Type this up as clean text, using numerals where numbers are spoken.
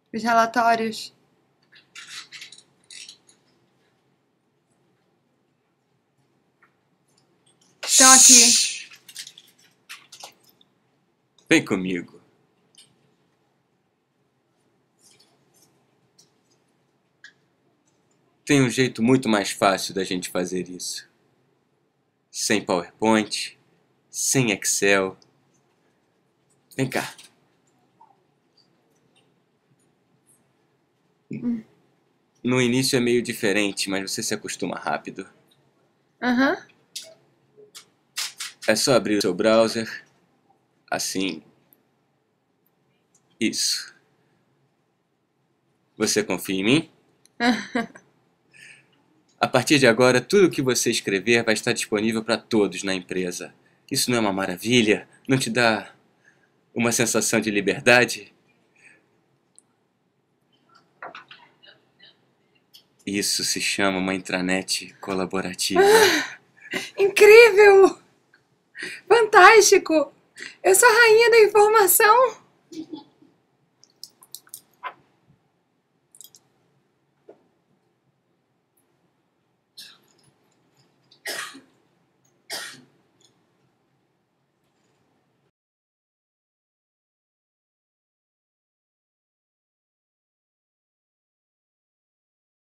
Os relatórios. Estão aqui. Vem comigo. Tem um jeito muito mais fácil da gente fazer isso. Sem PowerPoint, sem Excel. Vem cá. No início é meio diferente, mas você se acostuma rápido. Aham. É só abrir o seu browser. Assim. Isso. Você confia em mim? A partir de agora, tudo o que você escrever vai estar disponível para todos na empresa. Isso não é uma maravilha? Não te dá uma sensação de liberdade? Isso se chama uma intranet colaborativa. Incrível! Fantástico! Eu sou a rainha da informação!